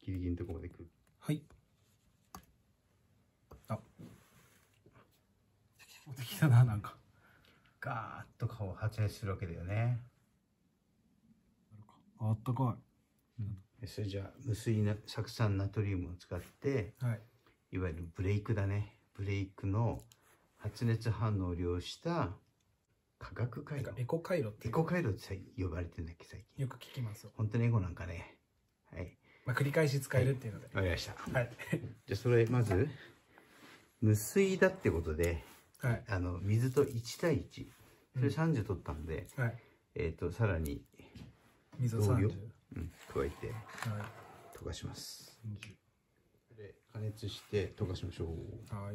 ギリギリのところまでくる。 はい。あ、できたな、なんか。 ガーッと顔を発熱するわけだよね。 あったかそれじゃあ無水な酢酸ナトリウムを使って、 い。はい。 いわゆるブレイクだね。ブレイクの発熱反応を利用した化学回路。 エコ回路ってエコ回路って呼ばれてるんだっけ、最近。 よく聞きますよ。 本当にエゴなんかね。はい。 まあ、繰り返し使えるっていうので。 わかりました。 はい。 じゃあそれまず無水だってことで、 はい。 水と1対1。それ30取ったので、 はい。 さらに水を同量、 30。 加えてはい。 溶かします。で加熱して溶かしましょう。 はい。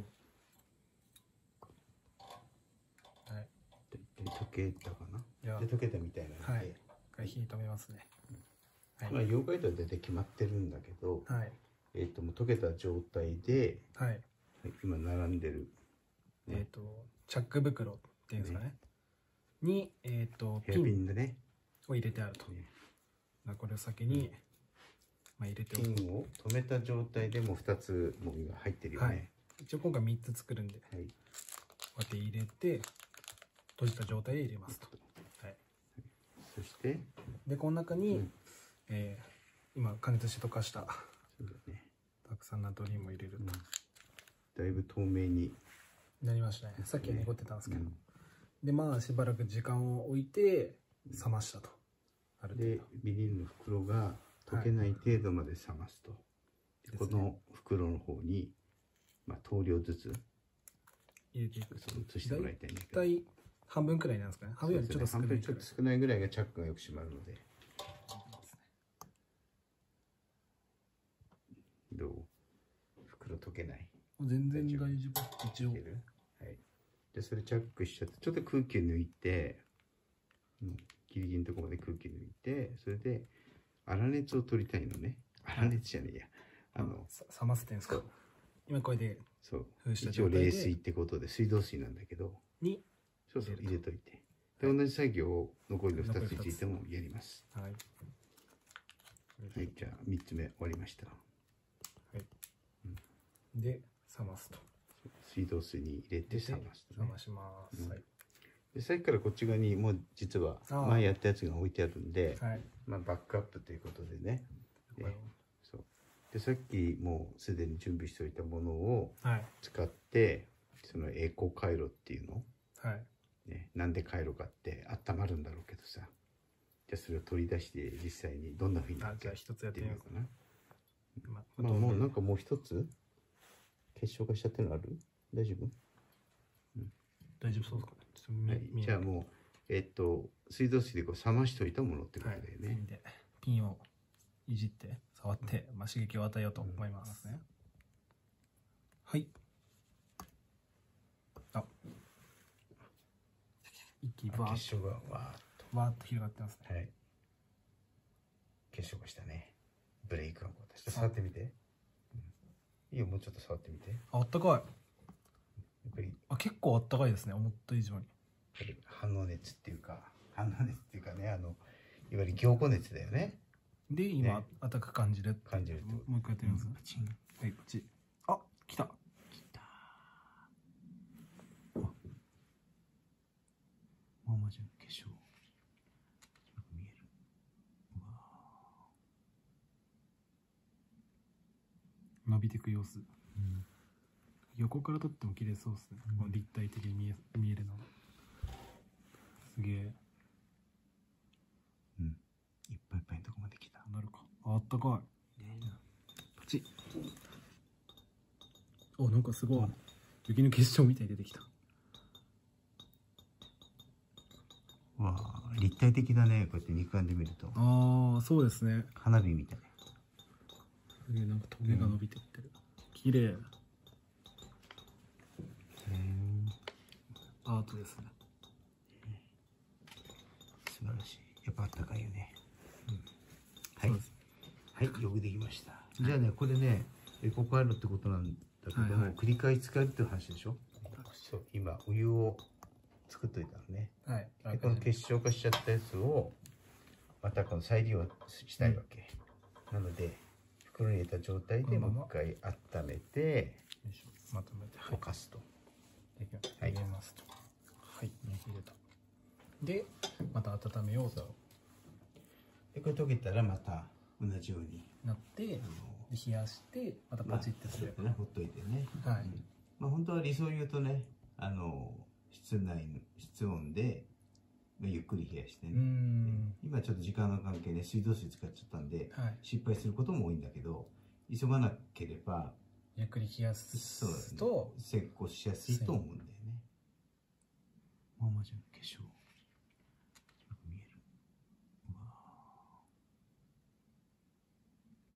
はい。 溶けたかな。 いやで溶けたみたいなので、 はい。一回火止めますね。はい。 まあ溶解度は大体決まってるんだけど、 はい。 もう溶けた状態で、 はい。 今並んでる、 チャック袋っていうんですかね。に、 ヘアピピンンでね、 を入れてあると。これを先に、まあ、入れておく。 ピンを止めた状態でもう2つもう今入ってるよね。 はい。一応今回3つ作るんで、 はい。 こうやって入れて、閉じた状態で入れますと。はい。 そして、 で、この中に、今加熱して溶かしたそうだね。 たくさんナトリウムを入れると。 だいぶ透明になりましたね。さっきは濁ってたんですけど。で、まあしばらく時間を置いて冷ましたと。ある程で、ビニールの袋が溶けない程度まで冷ますと。でこの袋の方に、まあ、等量ずつ入れていく。 移してもらいたいんだけど。 大体半分くらいなんですかね。半分よりちょっと少ないくらい。 ちょっと少ないぐらいがチャックがよく閉まるので。どう？袋溶けない？ 全然大丈夫。一応。 はい。で、それチャックしちゃって、ちょっと空気を抜いて、ギリギリのところまで空気抜いて、それで粗熱を取りたいのね。粗熱じゃねえや。 冷ませてんですか。今これで、 そう。一応冷水ってことで、水道水なんだけど、そうそう、入れといて。で、同じ作業を残りの2つについてもやります。 はい。 はい、じゃあ3つ目終わりました。 はい。で、冷ますと。 水道水に入れて冷ますと、 冷まします。はい。 で、さっきからこっち側にもう実は前やったやつが置いてあるんで、まあバックアップということでね。そう。で、さっきもうすでに準備しておいたものを使って、そのエコ回路っていうの、ね、なんで回路かって温まるんだろうけどさ、じゃあそれを取り出して実際にどんなふうになって一つやってみようかな。まあもうなんかもう一つ結晶化しちゃってるのある？大丈夫？ 大丈夫そうですかね。 はい、じゃあもう水道水でこう冷ましといたものってことだよね。 ピンをいじって触って、まあ、刺激を与えようと思いますね。はい。あ、一気にバーッと結晶がわーっと広がってますね。 はい。結晶化したね。ブレイクがこう出して触ってみて。いいよ、もうちょっと触ってみて。 あったかい。あ、結構あったかいですね、思った以上に。 反応熱っていうかね、いわゆる凝固熱だよね。 で、今、あったかく感じるってこと。 もう一回やってみます。はい、こっち。あ、来た。あ、マジで化粧。見える。伸びていく様子。横から撮っても綺麗そうですね。立体的に見えるのが。すげえ。 いっぱいいっぱいのとこまで来た。 なるか。あったかい。パチッ。お、なんかすごい。雪の結晶みたいに出てきた。 わあ、立体的だね。こうやって肉眼で見ると。 ああ、そうですね。 花火みたい。 すげえ、なんかトゲが伸びてってる。綺麗。アートですね。 素晴らしい。やっぱあったかいよね。はい。はい、よくできました。じゃあね、これね、エコ回路ってことなんだけども、繰り返し使えるっていう話でしょ。そう、今、お湯を作っといたのね。で、この結晶化しちゃったやつを、またこの再利用したいわけ。なので、 袋に入れた状態でもう一回温めて、 まとめて溶かすと。 入れますと。はい、入れた。で、また温めようと。 で、これ溶けたらまた同じようになって、冷やして、またポチってする。 ほっといてね。 はい。 まあ本当は理想を言うとね、室温でゆっくり冷やしてね。今ちょっと時間の関係で水道水使っちゃったんで、失敗することも多いんだけど、急がなければゆっくり冷やすと成功しやすいと思うんだよね。 ママじゃん化粧。